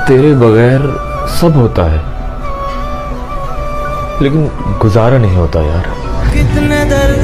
तेरे बगैर सब होता है, लेकिन गुजारा नहीं होता यार। कितने दर्द